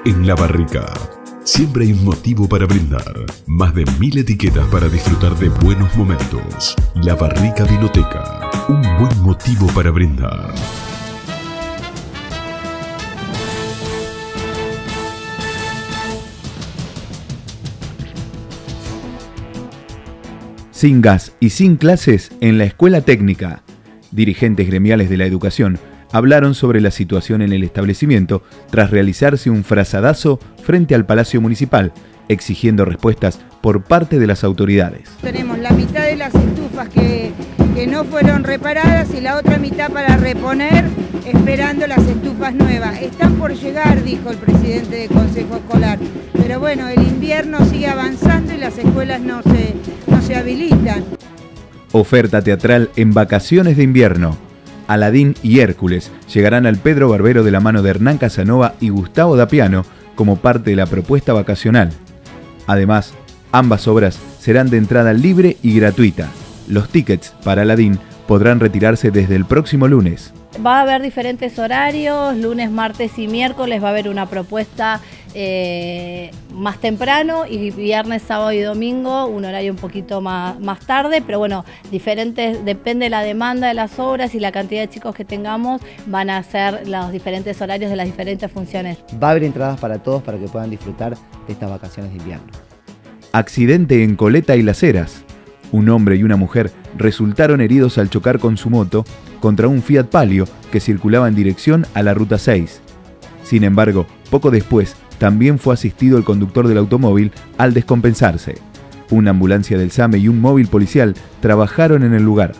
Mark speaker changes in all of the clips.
Speaker 1: En La Barrica, siempre hay un motivo para brindar. Más de 1000 etiquetas para disfrutar de buenos momentos. La Barrica Vinoteca, un buen motivo para brindar.
Speaker 2: Sin gas y sin clases en la escuela técnica. Dirigentes gremiales de la educación hablaron sobre la situación en el establecimiento tras realizarse un frazadazo frente al Palacio Municipal, exigiendo respuestas por parte de las autoridades.
Speaker 3: Tenemos la mitad de las estufas que no fueron reparadas y la otra mitad para reponer, esperando las estufas nuevas. Están por llegar, dijo el presidente del Consejo Escolar, pero bueno, el invierno sigue avanzando y las escuelas no se habilitan.
Speaker 2: Oferta teatral en vacaciones de invierno. Aladín y Hércules llegarán al Pedro Barbero de la mano de Hernán Casanova y Gustavo Dapiano como parte de la propuesta vacacional. Además, ambas obras serán de entrada libre y gratuita. Los tickets para Aladín podrán retirarse desde el próximo lunes.
Speaker 4: Va a haber diferentes horarios, lunes, martes y miércoles va a haber una propuesta más temprano y viernes, sábado y domingo un horario un poquito más tarde, pero bueno, diferentes, depende de la demanda de las obras y la cantidad de chicos que tengamos, van a ser los diferentes horarios de las diferentes funciones.
Speaker 5: Va a haber entradas para todos para que puedan disfrutar de estas vacaciones de invierno.
Speaker 2: Accidente en Coleta y Las Heras. Un hombre y una mujer resultaron heridos al chocar con su moto contra un Fiat Palio que circulaba en dirección a la Ruta 6. Sin embargo, poco después, también fue asistido el conductor del automóvil al descompensarse. Una ambulancia del SAME y un móvil policial trabajaron en el lugar.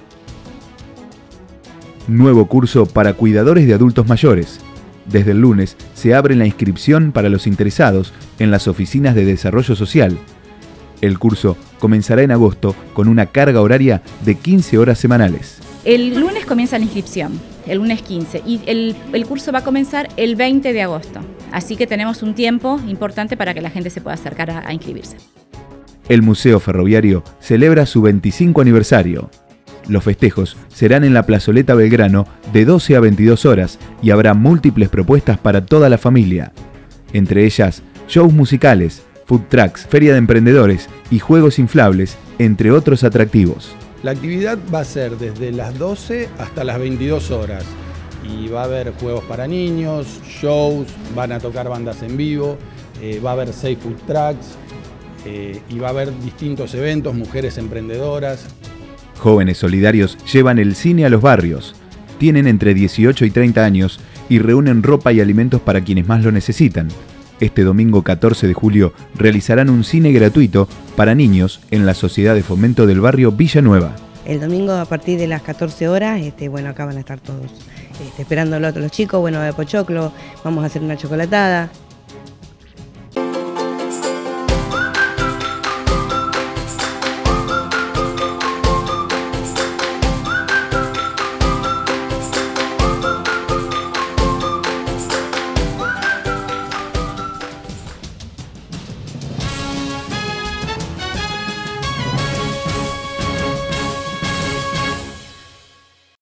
Speaker 2: Nuevo curso para cuidadores de adultos mayores. Desde el lunes se abre la inscripción para los interesados en las oficinas de desarrollo social. El curso comenzará en agosto con una carga horaria de 15 horas semanales.
Speaker 6: El lunes comienza la inscripción, el lunes 15, y el curso va a comenzar el 20 de agosto. Así que tenemos un tiempo importante para que la gente se pueda acercar a inscribirse.
Speaker 2: El Museo Ferroviario celebra su 25 aniversario. Los festejos serán en la Plazoleta Belgrano de 12 a 22 horas y habrá múltiples propuestas para toda la familia. Entre ellas, shows musicales, food trucks, feria de emprendedores y juegos inflables, entre otros atractivos.
Speaker 7: La actividad va a ser desde las 12 hasta las 22 horas y va a haber juegos para niños, shows, van a tocar bandas en vivo, va a haber 6 food trucks y va a haber distintos eventos, mujeres emprendedoras.
Speaker 2: Jóvenes solidarios llevan el cine a los barrios. Tienen entre 18 y 30 años y reúnen ropa y alimentos para quienes más lo necesitan. Este domingo 14 de julio realizarán un cine gratuito para niños en la Sociedad de Fomento del barrio Villanueva.
Speaker 8: El domingo a partir de las 14 horas, bueno, acá van a estar todos esperando los chicos, bueno, de pochoclo, vamos a hacer una chocolatada.